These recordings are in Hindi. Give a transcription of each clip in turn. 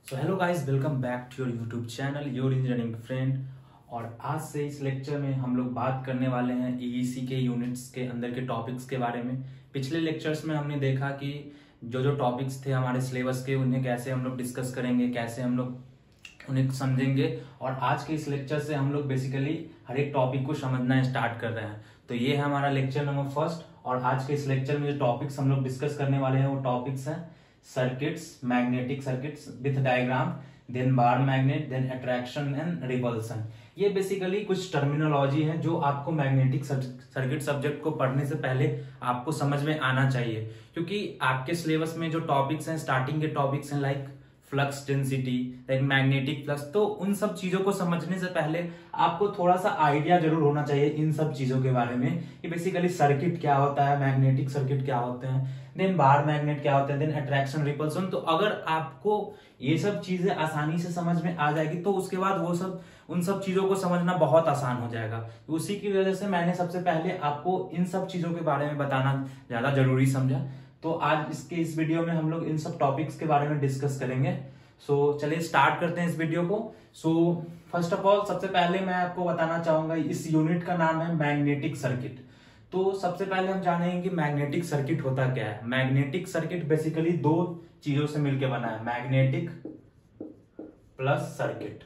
तो hello guys, welcome back to your YouTube channel your engineering friend. और आज से इस लेक्चर में हम लोग बात करने वाले हैं ईईसी के यूनिट्स के अंदर के टॉपिक्स के बारे में। पिछले लेक्चर्स में हमने देखा कि जो जो टॉपिक्स थे हमारे सिलेबस के, उन्हें कैसे हम लोग डिस्कस करेंगे, कैसे हम लोग उन्हें समझेंगे। और आज के इस लेक्चर से हम लोग बेसिकली हर एक टॉपिक को समझना स्टार्ट कर रहे हैं। तो ये है हमारा लेक्चर नंबर फर्स्ट। और आज के इस लेक्चर में जो टॉपिक्स हम लोग डिस्कस करने वाले हैं वो टॉपिक्स हैं circuits, magnetic circuits with diagram, then bar magnet, then attraction and repulsion. ये बेसिकली कुछ टर्मिनोलॉजी है जो आपको मैग्नेटिक सर्किट सब्जेक्ट को पढ़ने से पहले आपको समझ में आना चाहिए, क्योंकि आपके सिलेबस में जो टॉपिक्स हैं, स्टार्टिंग के टॉपिक्स हैं like flux density, like magnetic flux, तो उन सब चीजों को समझने से पहले आपको थोड़ा सा आइडिया जरूर होना चाहिए इन सब चीजों के बारे में कि बेसिकली सर्किट क्या होता है, मैग्नेटिक सर्किट क्या होते हैं, देन बार मैग्नेट क्या होते हैं, देन अट्रैक्शन रिपल्सन। तो अगर आपको ये सब चीजें आसानी से समझ में आ जाएगी तो उसके बाद वो सब उन सब चीजों को समझना बहुत आसान हो जाएगा। तो उसी की वजह से मैंने सबसे पहले आपको इन सब चीजों के बारे में बताना ज्यादा जरूरी समझा। तो आज इस वीडियो में हम लोग इन सब टॉपिक्स के बारे में डिस्कस करेंगे। सो चलिए स्टार्ट करते हैं इस वीडियो को। सो फर्स्ट ऑफ ऑल सबसे पहले मैं आपको बताना चाहूंगा, इस यूनिट का नाम है मैग्नेटिक सर्किट। तो सबसे पहले हम जानेंगे कि मैग्नेटिक सर्किट होता क्या है। मैग्नेटिक सर्किट बेसिकली दो चीजों से मिलकर बना है, मैग्नेटिक प्लस सर्किट।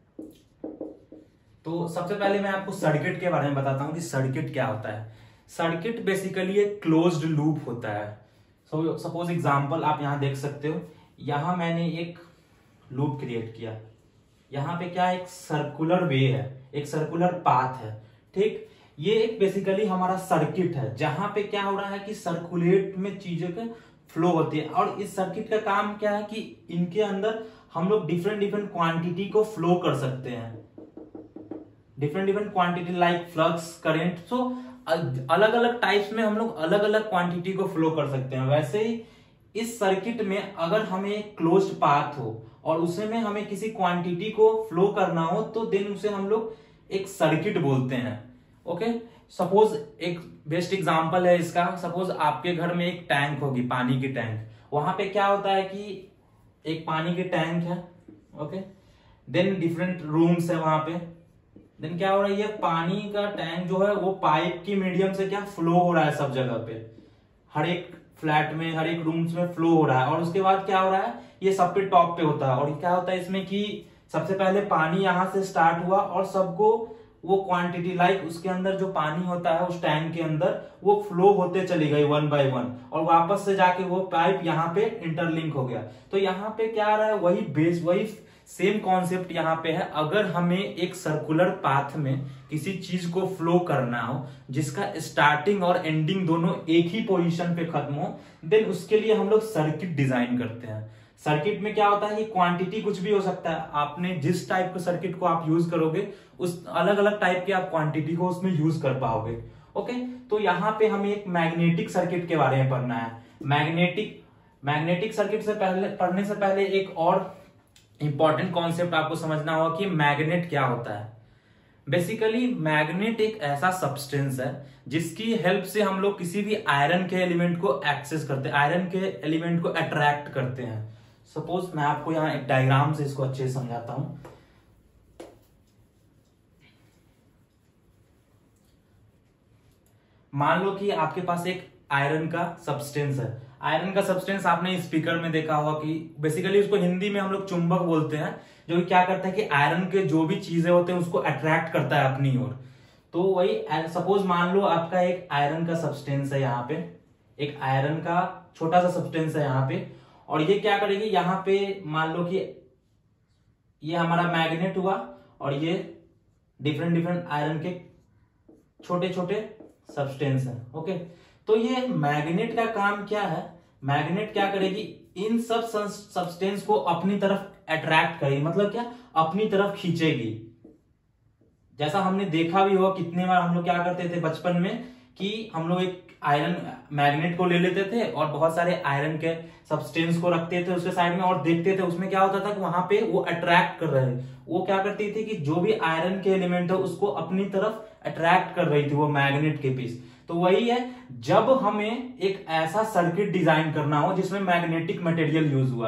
तो सबसे पहले मैं आपको सर्किट के बारे में बताता हूं कि सर्किट क्या होता है। सर्किट बेसिकली एक क्लोज्ड लूप होता है। सपोज एग्जांपल आप यहां देख सकते हो, यहां मैंने एक लूप क्रिएट किया। यहां पे क्या, एक सर्कुलर वे है, एक सर्कुलर पाथ है, ठीक। ये एक बेसिकली हमारा सर्किट है जहां पे क्या हो रहा है कि सर्कुलेट में चीजों के फ्लो होती है। और इस सर्किट का काम क्या है कि इनके अंदर हम लोग डिफरेंट डिफरेंट क्वांटिटी को फ्लो कर सकते हैं, different different quantity like flux, current. So अलग अलग टाइप्स में हम लोग अलग अलग क्वांटिटी को फ्लो कर सकते हैं। वैसे ही इस सर्किट में अगर हमें क्लोज्ड पाथ हो और उसमें हमें किसी क्वांटिटी को फ्लो करना हो तो देन उसे हम लोग एक सर्किट बोलते हैं। ओके, सपोज एक बेस्ट एग्जांपल है इसका। सपोज आपके घर में एक टैंक होगी, पानी की टैंक। वहां पे क्या होता है कि एक पानी की टैंक है, ओके, देन डिफरेंट रूम्स है वहां पे। देन क्या हो रहा है, ये पानी का टैंक जो है वो पाइप की मीडियम से क्या फ्लो हो रहा है सब जगह पे, हर एक फ्लैट में, हर एक रूम्स में फ्लो हो रहा है। और उसके बाद क्या हो रहा है, ये सब पे टॉप पे होता है। और क्या होता है इसमें कि सबसे पहले पानी यहां से स्टार्ट हुआ और सबको वो क्वांटिटी लाइक उसके अंदर जो पानी होता है उस टैंक के अंदर वो फ्लो होते चली गई वन बाय वन, और वापस से जाके वो पाइप यहाँ पे इंटरलिंक हो गया। तो यहाँ पे क्या आ रहा है, वही बेस, वही सेम कॉन्सेप्ट यहाँ पे है। अगर हमें एक सर्कुलर पाथ में किसी चीज को फ्लो करना हो जिसका स्टार्टिंग और एंडिंग दोनों एक ही पोजीशन पे खत्म हो, देन उसके लिए हम लोग सर्किट डिजाइन करते हैं। सर्किट में क्या होता है कि क्वांटिटी कुछ भी हो सकता है। आपने जिस टाइप के सर्किट को आप यूज करोगे उस अलग अलग टाइप की आप क्वांटिटी को उसमें यूज कर पाओगे। ओके, तो यहाँ पे हमें एक मैग्नेटिक सर्किट के बारे में पढ़ना है। मैग्नेटिक सर्किट से पहले पढ़ने से पहले एक और इंपॉर्टेंट कॉन्सेप्ट आपको समझना होगा कि मैग्नेट क्या होता है। बेसिकली मैग्नेट एक ऐसा सब्सटेंस है जिसकी हेल्प से हम लोग किसी भी आयरन के एलिमेंट को एक्सेस करते हैं, आयरन के एलिमेंट को अट्रैक्ट करते हैं। सपोज मैं आपको यहां एक डायग्राम से इसको अच्छे से समझाता हूं। मान लो कि आपके पास एक आयरन का सब्सटेंस है। आयरन का सब्सटेंस आपने स्पीकर में देखा होगा कि बेसिकली उसको हिंदी में हम लोग चुंबक बोलते हैं, जो कि क्या करता है कि आयरन के जो भी चीजें होते हैं उसको अट्रैक्ट करता है अपनी ओर। तो वही सपोज मान लो आपका एक आयरन का सब्सटेंस है, यहाँ पे एक आयरन का छोटा सा सब्सटेंस है यहाँ पे। और ये क्या करेगी, यहाँ पे मान लो कि ये हमारा मैग्नेट हुआ और ये डिफरेंट डिफरेंट आयरन के छोटे छोटे सब्सटेंस है। ओके, तो ये मैग्नेट का काम क्या है, मैग्नेट क्या करेगी, इन सब सब्सटेंस को अपनी तरफ अट्रैक्ट करेगी, मतलब क्या, अपनी तरफ खींचेगी। जैसा हमने देखा भी होगा कितने बार हम लोग क्या करते थे बचपन में कि हम लोग एक आयरन मैग्नेट को ले लेते थे और बहुत सारे आयरन के सब्सटेंस को रखते थे उसके साइड में और देखते थे उसमें क्या होता था कि वहां पे वो अट्रैक्ट कर रहे हैं। वो क्या करती थी कि जो भी आयरन के एलिमेंट है उसको अपनी तरफ अट्रैक्ट कर रही थी वो मैग्नेट के पीस। तो वही है, जब हमें एक ऐसा सर्किट डिजाइन करना हो जिसमें मैग्नेटिक मटेरियल यूज हुआ है,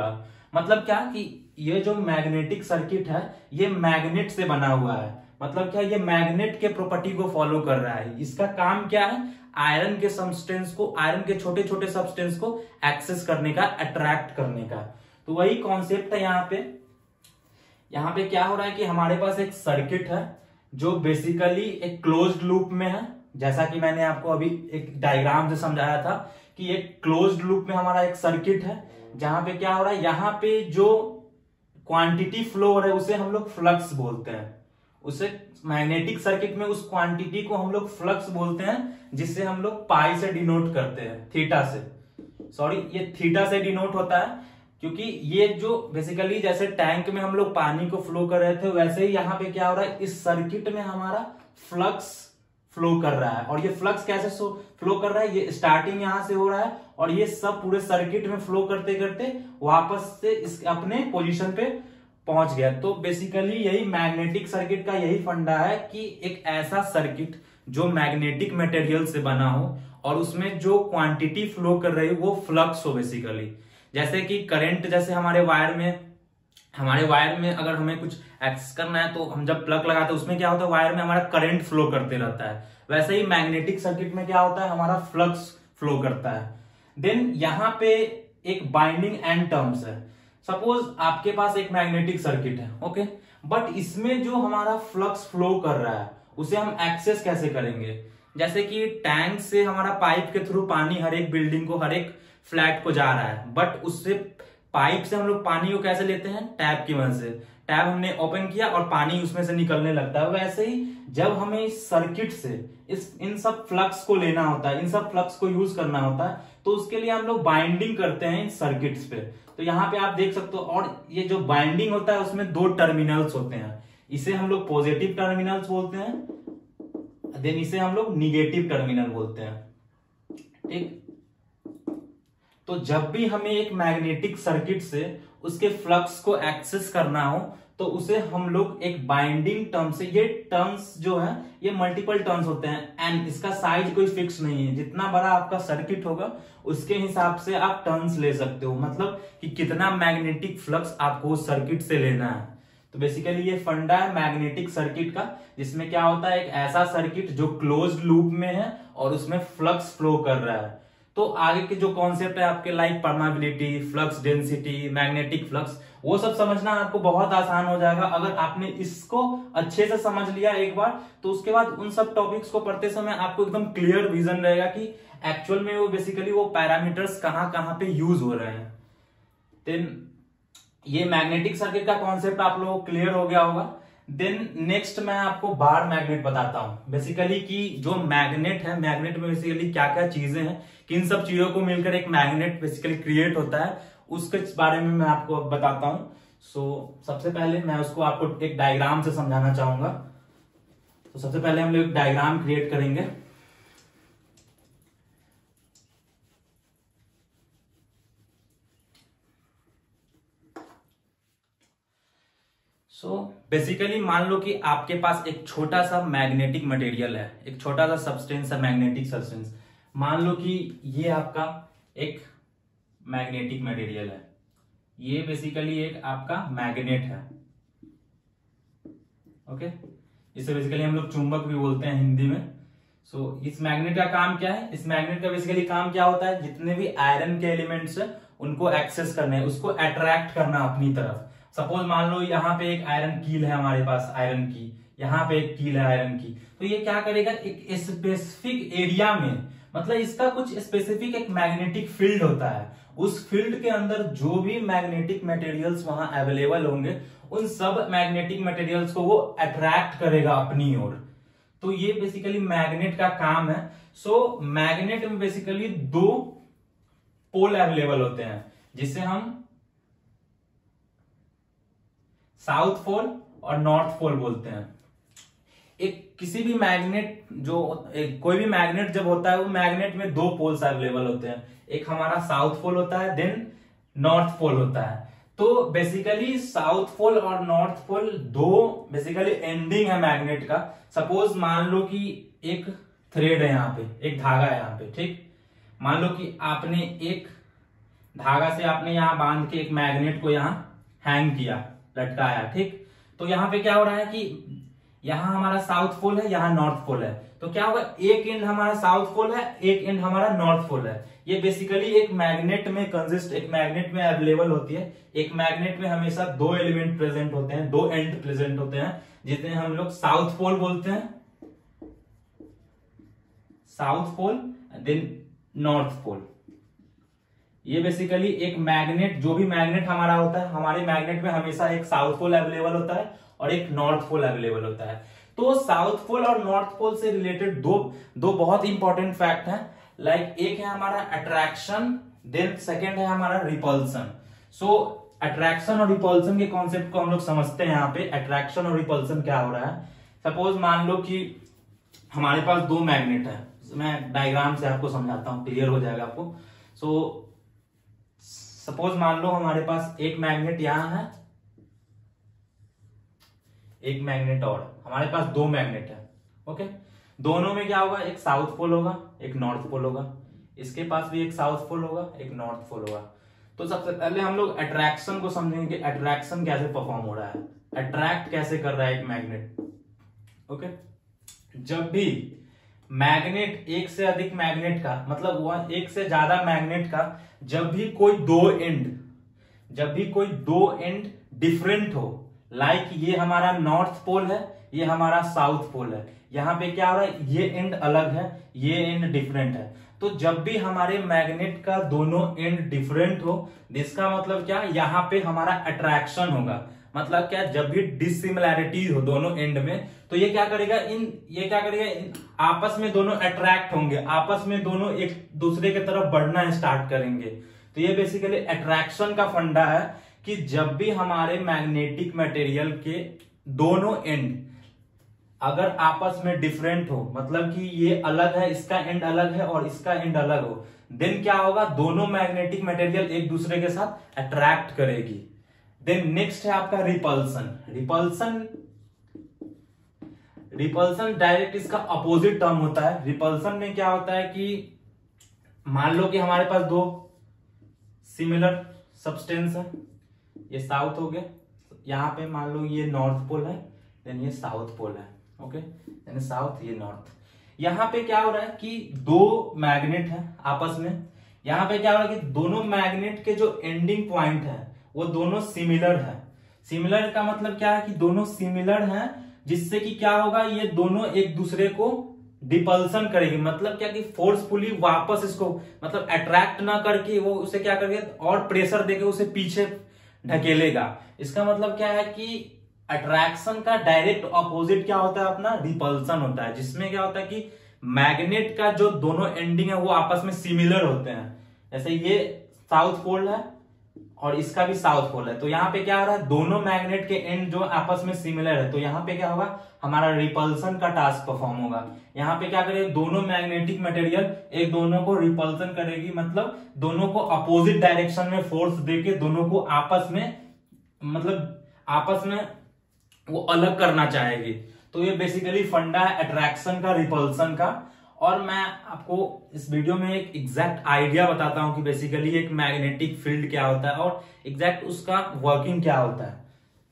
मतलब क्या कि ये जो मैग्नेटिक सर्किट है ये मैग्नेट से बना हुआ है, मतलब क्या ये मैग्नेट के प्रॉपर्टी को फॉलो कर रहा है। इसका काम क्या है, आयरन के सब्सटेंस को, आयरन के छोटे छोटे सब्सटेंस को एक्सेस करने का, अट्रैक्ट करने का। तो वही कॉन्सेप्ट है यहाँ पे। यहाँ पे क्या हो रहा है कि हमारे पास एक सर्किट है जो बेसिकली एक क्लोज्ड लूप में है, जैसा कि मैंने आपको अभी एक डायग्राम से समझाया था कि एक क्लोज्ड लूप में हमारा एक सर्किट है जहां पे क्या हो रहा है, यहाँ पे जो क्वांटिटी फ्लो हो रहा है उसे हम लोग फ्लक्स बोलते हैं। उसे मैग्नेटिक सर्किट में उस क्वांटिटी को हम लोग फ्लक्स बोलते हैं, जिससे हम लोग पाई से डिनोट करते हैं, थीटा से, सॉरी ये थीटा से डिनोट होता है। क्योंकि ये जो बेसिकली जैसे टैंक में हम लोग पानी को फ्लो कर रहे थे, वैसे ही यहाँ पे क्या हो रहा है, इस सर्किट में हमारा फ्लक्स फ्लो कर रहा है। और ये फ्लक्स कैसे फ्लो कर रहा है, ये स्टार्टिंग यहां से हो रहा है और ये सब पूरे सर्किट में फ्लो करते करते वापस से इस अपने पोजीशन पे पहुंच गया। तो बेसिकली यही मैग्नेटिक सर्किट का यही फंडा है कि एक ऐसा सर्किट जो मैग्नेटिक मटेरियल से बना हो और उसमें जो क्वांटिटी फ्लो कर रही हो वो फ्लक्स हो बेसिकली। जैसे कि करंट, जैसे हमारे वायर में अगर हमें कुछ एक्सेस करना है तो हम जब प्लग लगाते हैं उसमें क्या होता है, वायर में हमारा करंट फ्लो करते रहता है। वैसे ही मैग्नेटिक सर्किट में क्या होता है, हमारा फ्लक्स फ्लो करता है। देन यहाँ पे एक बाइंडिंग एंड टर्म्स है। सपोज आपके पास एक मैग्नेटिक सर्किट है, ओके, बट इसमें जो हमारा फ्लक्स फ्लो कर रहा है उसे हम एक्सेस कैसे करेंगे। जैसे कि टैंक से हमारा पाइप के थ्रू पानी हर एक बिल्डिंग को, हर एक फ्लैट को जा रहा है, बट उससे पाइप से हम लोग पानी को कैसे लेते हैं, टैप की मदद से। टैप हमने ओपन किया और पानी उसमें से निकलने लगता है। वैसे ही जब हमें इस सर्किट से इन सब फ्लक्स को लेना होता है, इन सब फ्लक्स को यूज करना होता है, तो उसके लिए हम लोग बाइंडिंग करते हैं इन सर्किट्स पे। तो यहाँ पे आप देख सकते हो, और ये जो बाइंडिंग होता है उसमें दो टर्मिनल्स होते हैं, इसे हम लोग पॉजिटिव टर्मिनल्स बोलते हैं, देन इसे हम लोग निगेटिव टर्मिनल बोलते हैं, ठीक। तो जब भी हमें एक मैग्नेटिक सर्किट से उसके फ्लक्स को एक्सेस करना हो तो उसे हम लोग एक बाइंडिंग टर्म से, ये टर्न्स जो है ये मल्टीपल टर्न्स होते हैं एंड इसका साइज कोई फिक्स नहीं है, जितना बड़ा आपका सर्किट होगा उसके हिसाब से आप टर्न्स ले सकते हो, मतलब कि कितना मैग्नेटिक फ्लक्स आपको उस सर्किट से लेना है। तो बेसिकली ये फंडा है मैग्नेटिक सर्किट का, जिसमें क्या होता है, एक ऐसा सर्किट जो क्लोज्ड लूप में है और उसमें फ्लक्स फ्लो कर रहा है। तो आगे के जो कॉन्सेप्ट है आपके, like permeability, flux density, magnetic flux, वो सब समझना आपको बहुत आसान हो जाएगा अगर आपने इसको अच्छे से समझ लिया एक बार। तो उसके बाद उन सब टॉपिक्स को पढ़ते समय आपको एकदम क्लियर विजन रहेगा कि एक्चुअल में वो बेसिकली वो पैरामीटर्स कहां कहां पे यूज हो रहे हैं। देन ये मैग्नेटिक सर्किट का कॉन्सेप्ट आप लोगों को क्लियर हो गया होगा। देन नेक्स्ट मैं आपको बार मैग्नेट बताता हूं, बेसिकली कि जो मैग्नेट है, मैग्नेट में बेसिकली क्या क्या चीजें हैं, किन सब चीजों को मिलकर एक मैग्नेट बेसिकली क्रिएट होता है, उसके बारे में मैं आपको बताता हूं। सबसे पहले मैं उसको आपको एक डायग्राम से समझाना चाहूंगा। तो सबसे पहले हम लोग एक डायग्राम क्रिएट करेंगे। बेसिकली मान लो कि आपके पास एक छोटा सा मैग्नेटिक मटेरियल है, एक छोटा सा सब्सटेंस है, मैग्नेटिक सब्सटेंस। मान लो कि ये आपका एक मैग्नेटिक मटेरियल है, ये बेसिकली एक आपका मैग्नेट है, ओके। इसे बेसिकली हम लोग चुंबक भी बोलते हैं हिंदी में। इस मैग्नेट का काम क्या है, इस मैग्नेट का बेसिकली काम क्या होता है, जितने भी आयरन के एलिमेंट्स है उनको एक्सेस करना है, उसको अट्रैक्ट करना अपनी तरफ। सपोज मान लो यहाँ पे एक आयरन कील है हमारे पास, आयरन की, यहाँ पे एक कील है आयरन की, तो ये क्या करेगा, एक स्पेसिफिक एरिया में, मतलब इसका कुछ स्पेसिफिक एक मैग्नेटिक फील्ड होता है, उस फील्ड के अंदर जो भी मैग्नेटिक मटेरियल्स वहां अवेलेबल होंगे उन सब मैग्नेटिक मटेरियल्स को वो अट्रैक्ट करेगा अपनी ओर। तो ये बेसिकली मैग्नेट का काम है। मैग्नेट में बेसिकली दो पोल अवेलेबल होते हैं, जिसे हम साउथ पोल और नॉर्थ पोल बोलते हैं। एक किसी भी मैग्नेट कोई भी मैग्नेट जब होता है, वो मैग्नेट में दो पोल्स अवेलेबल होते हैं, एक हमारा साउथ पोल होता है, देन नॉर्थ पोल होता है। तो बेसिकली साउथ पोल और नॉर्थ पोल दो बेसिकली एंडिंग है मैग्नेट का। सपोज मान लो कि एक थ्रेड है यहाँ पे, एक धागा है यहाँ पे, ठीक। मान लो कि आपने एक धागा से आपने यहाँ बांध के एक मैग्नेट को यहाँ हैंग किया, लटकाया, ठीक। तो यहाँ पे क्या हो रहा है कि यहाँ हमारा साउथ पोल है, यहाँ नॉर्थ पोल है, तो क्या होगा, एक एंड हमारा साउथ पोल है, एक एंड हमारा नॉर्थ पोल है। ये बेसिकली एक मैग्नेट में एक मैग्नेट में अवेलेबल होती है। एक मैग्नेट में हमेशा दो एलिमेंट प्रेजेंट होते हैं, दो एंड प्रेजेंट होते हैं, जिन्हें हम लोग साउथ पोल बोलते हैं, south pole, then north pole. ये बेसिकली एक मैग्नेट, जो भी मैग्नेट हमारा होता है, हमारे मैग्नेट में हमेशा एक साउथ पोल अवेलेबल होता है और एक नॉर्थ पोल अवेलेबल होता है। तो साउथ पोल और नॉर्थ पोल से रिलेटेड दो बहुत इंपॉर्टेंट फैक्ट हैं। लाइक एक है हमारा अट्रैक्शन, देन सेकेंड है हमारा रिपल्सन। सो अट्रैक्शन और रिपल्सन के कॉन्सेप्ट को हम लोग समझते हैं। यहाँ पे अट्रैक्शन और रिपल्सन क्या हो रहा है। सपोज मान लो कि हमारे पास दो मैग्नेट है, मैं डायग्राम से आपको समझाता हूं, क्लियर हो जाएगा आपको। सो सपोज मान लो हमारे पास एक मैग्नेट यहां है, एक मैग्नेट और हमारे पास दो मैग्नेट है, ओके। दोनों में क्या होगा, एक साउथ पोल होगा, एक नॉर्थ पोल होगा। इसके पास भी एक साउथ पोल होगा, एक नॉर्थ पोल होगा। तो सबसे पहले हम लोग अट्रैक्शन को समझेंगे कि अट्रैक्शन कैसे परफॉर्म हो रहा है, अट्रैक्ट कैसे कर रहा है एक मैग्नेट, ओके। जब भी मैग्नेट, एक से अधिक मैग्नेट का मतलब एक से ज्यादा मैग्नेट का, जब भी कोई दो एंड डिफरेंट हो, लाइक ये हमारा नॉर्थ पोल है, ये हमारा साउथ पोल है, यहां पे क्या हो रहा है, ये एंड अलग है, ये एंड डिफरेंट है। तो जब भी हमारे मैग्नेट का दोनों एंड डिफरेंट हो, जिसका मतलब क्या, यहां पे हमारा अट्रैक्शन होगा। मतलब क्या, जब भी डिसिमिलैरिटी हो दोनों एंड में, तो ये क्या करेगा, आपस में दोनों अट्रैक्ट होंगे, आपस में दोनों एक दूसरे की तरफ बढ़ना स्टार्ट करेंगे। तो ये बेसिकली अट्रैक्शन का फंडा है कि जब भी हमारे मैग्नेटिक मटेरियल के दोनों एंड अगर आपस में डिफरेंट हो, मतलब कि ये अलग है, इसका एंड अलग है और इसका एंड अलग हो, देन क्या होगा, दोनों मैग्नेटिक मटेरियल एक दूसरे के साथ अट्रैक्ट करेगी। देन नेक्स्ट है आपका रिपल्सन। रिपल्सन डायरेक्ट इसका अपोजिट टर्म होता है। रिपल्सन में क्या होता है कि मान लो कि हमारे पास दो सिमिलर सब्सटेंस है, ये साउथ हो गया, यहां पे मान लो ये नॉर्थ पोल है, देन ये साउथ पोल है, ओके, यानी साउथ, ये नॉर्थ। यहां पे क्या हो रहा है कि दो मैग्नेट है आपस में, यहां पे क्या हो रहा है कि दोनों मैग्नेट के जो एंडिंग पॉइंट है वो दोनों सिमिलर है। सिमिलर का मतलब क्या है कि दोनों सिमिलर हैं, जिससे कि क्या होगा, ये दोनों एक दूसरे को डिपल्सन करेगी। मतलब क्या कि फोर्सफुली वापस इसको मतलब अट्रैक्ट ना करके वो उसे क्या करेगा और प्रेशर देके उसे पीछे ढकेलेगा। इसका मतलब क्या है कि अट्रैक्शन का डायरेक्ट ऑपोजिट क्या होता है, अपना रिपल्सन होता है, जिसमें क्या होता है कि मैग्नेट का जो दोनों एंडिंग है वो आपस में सिमिलर होते हैं। जैसे ये साउथ पोल है और इसका भी साउथ पोल है, तो यहाँ पे क्या हो रहा है, दोनों मैग्नेट के एंड जो आपस में सिमिलर है, तो यहाँ पे क्या होगा, हमारा रिपल्सन का टास्क परफॉर्म होगा। यहाँ पे क्या करेगा, दोनों मैग्नेटिक मटेरियल एक दोनों को रिपल्सन करेगी, मतलब दोनों को अपोजिट डायरेक्शन में फोर्स देके दोनों को आपस में वो अलग करना चाहेगी। तो ये बेसिकली फंडा है अट्रैक्शन का, रिपल्सन का। और मैं आपको इस वीडियो में एक एग्जैक्ट आइडिया बताता हूं कि बेसिकली एक मैग्नेटिक फील्ड क्या होता है और एग्जैक्ट उसका वर्किंग क्या होता है,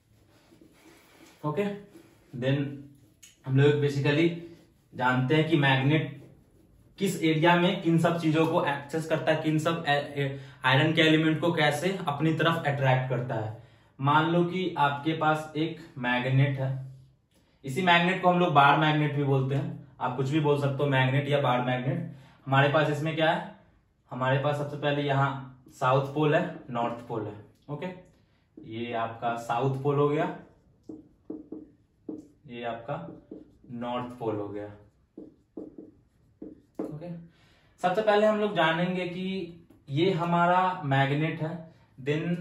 ओके। देन हम लोग बेसिकली जानते हैं कि मैग्नेट किस एरिया में किन सब चीजों को एक्सेस करता है, किन सब आयरन के एलिमेंट को कैसे अपनी तरफ अट्रैक्ट करता है। मान लो कि आपके पास एक मैग्नेट है, इसी मैग्नेट को हम लोग बार मैग्नेट भी बोलते हैं, आप कुछ भी बोल सकते हो, मैग्नेट या बार मैग्नेट। हमारे पास इसमें क्या है, हमारे पास सबसे पहले यहाँ साउथ पोल है, नॉर्थ पोल है, ओके। ये आपका साउथ पोल हो गया, ये आपका नॉर्थ पोल हो गया, ओके। सबसे पहले हम लोग जानेंगे कि ये हमारा मैग्नेट है, देन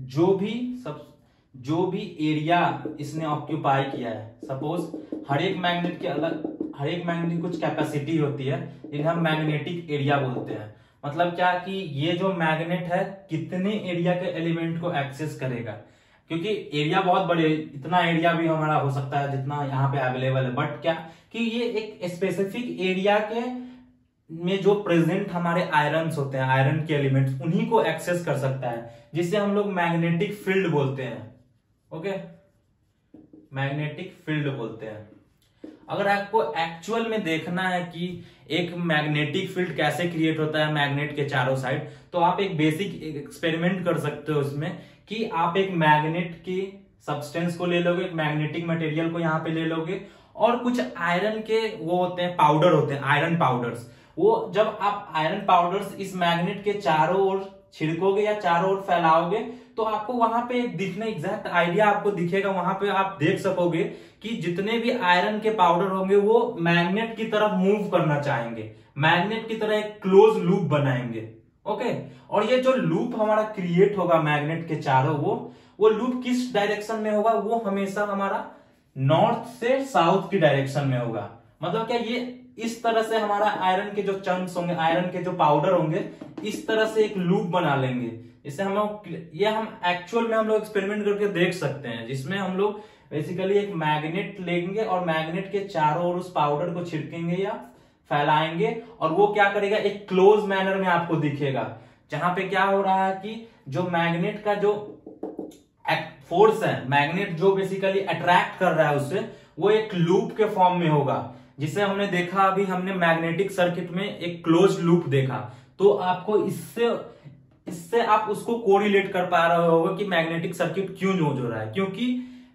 जो भी एरिया इसने ऑक्यूपाई किया है, सपोज हर एक मैग्नेट की कुछ कैपेसिटी होती है, जिन्हें हम मैग्नेटिक एरिया बोलते हैं। मतलब क्या कि ये जो मैग्नेट है कितने एरिया के एलिमेंट को एक्सेस करेगा, क्योंकि एरिया बहुत बड़े, इतना एरिया भी हमारा हो सकता है जितना यहाँ पे अवेलेबल है, बट क्या कि ये एक स्पेसिफिक एरिया के में जो प्रेजेंट हमारे आयरन्स होते हैं, आयरन के एलिमेंट्स, उन्हीं को एक्सेस कर सकता है, जिसे हम लोग मैग्नेटिक फील्ड बोलते हैं। ओके, मैग्नेटिक फील्ड बोलते हैं। अगर आपको एक्चुअल में देखना है कि एक मैग्नेटिक फील्ड कैसे क्रिएट होता है मैग्नेट के चारों साइड, तो आप एक बेसिक एक्सपेरिमेंट कर सकते हो इसमें, कि आप एक मैग्नेट की सब्सटेंस को ले लोगे, एक मैग्नेटिक मटेरियल को यहाँ पे ले लोगे, और कुछ आयरन के वो होते हैं, पाउडर होते हैं, आयरन पाउडर्स। वो जब आप आयरन पाउडर्स इस मैग्नेट के चारों ओर छिड़कोगे या चारों ओर फैलाओगे, तो आपको वहां पे एक दिखने एग्जैक्ट आइडिया आपको दिखेगा। वहां पे आप देख सकोगे कि जितने भी आयरन के पाउडर होंगे वो मैग्नेट की तरफ मूव करना चाहेंगे, मैग्नेट की तरह एक क्लोज लूप बनाएंगे। ओके, और ये जो लूप हमारा क्रिएट होगा मैग्नेट के चारों, वो लूप किस डायरेक्शन में होगा? वो हमेशा हमारा नॉर्थ से साउथ की डायरेक्शन में होगा। मतलब क्या, ये इस तरह से हमारा आयरन के जो चंक्स होंगे, आयरन के जो पाउडर होंगे, इस तरह से एक लूप बना लेंगे। इससे हम लोग, ये हम एक्चुअल में हम लोग एक्सपेरिमेंट करके देख सकते हैं, जिसमें हम लोग बेसिकली एक मैग्नेट लेंगे और मैग्नेट के चारों ओर उस पाउडर को छिड़केंगे या फैलाएंगे, और वो क्या करेगा, एक क्लोज मैनर में आपको दिखेगा, जहां पे क्या हो रहा है कि जो मैग्नेट का जो फोर्स है, मैग्नेट जो बेसिकली अट्रैक्ट कर रहा है उससे, वो एक लूप के फॉर्म में होगा, जिसे हमने देखा अभी, हमने मैग्नेटिक सर्किट में एक क्लोज लूप देखा। तो आपको इससे आप उसको कोरिलेट कर पा रहे होगे कि मैग्नेटिक सर्किट क्यों नोच हो रहा है, क्योंकि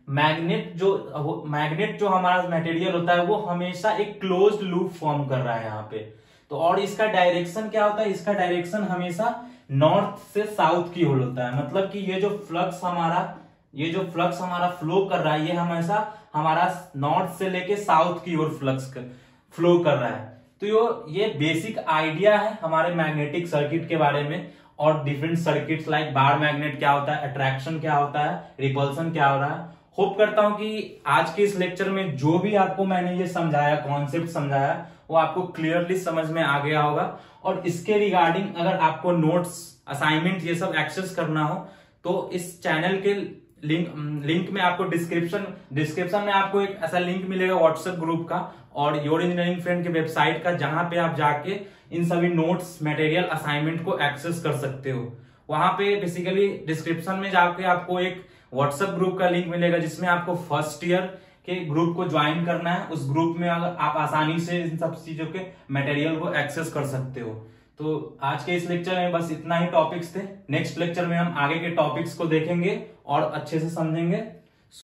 मैग्नेट जो हमारा मटेरियल होता है वो हमेशा एक क्लोज्ड लूप फॉर्म कर रहा है यहाँ पे। तो और इसका डायरेक्शन क्या होता है? इसका डायरेक्शन हमेशा नॉर्थ से साउथ की ओर होता है। मतलब कि ये जो फ्लक्स हमारा फ्लो कर रहा है, ये हमेशा हमारा नॉर्थ से लेके साउथ की ओर फ्लक्स फ्लो कर रहा है। तो ये बेसिक आइडिया है हमारे मैग्नेटिक सर्किट के बारे में, और different circuits like bar magnet क्या होता है, अट्रैक्शन क्या होता है, रिपल्सन क्या हो रहा है। होप करता हूं कि आज के इस लेक्चर में जो भी आपको मैंने ये समझाया, कॉन्सेप्ट समझाया, वो आपको क्लियरली समझ में आ गया होगा। और इसके रिगार्डिंग अगर आपको नोट्स, असाइनमेंट ये सब एक्सेस करना हो, तो इस चैनल के लिंक में आपको डिस्क्रिप्शन में आपको एक ऐसा लिंक मिलेगा व्हाट्सएप ग्रुप का और योर इंजीनियरिंग फ्रेंड की वेबसाइट का, जहां पे आप जाके इन सभी नोट्स, मटेरियल, असाइनमेंट को एक्सेस कर सकते हो। वहां पे बेसिकली डिस्क्रिप्शन में जाके आपको एक व्हाट्सएप ग्रुप का लिंक मिलेगा, जिसमें आपको फर्स्ट ईयर के ग्रुप को ज्वाइन करना है। उस ग्रुप में अगर आप आसानी से इन सब चीजों के मटेरियल को एक्सेस कर सकते हो। तो आज के इस लेक्चर में बस इतना ही टॉपिक्स थे। नेक्स्ट लेक्चर में हम आगे के टॉपिक्स को देखेंगे और अच्छे से समझेंगे।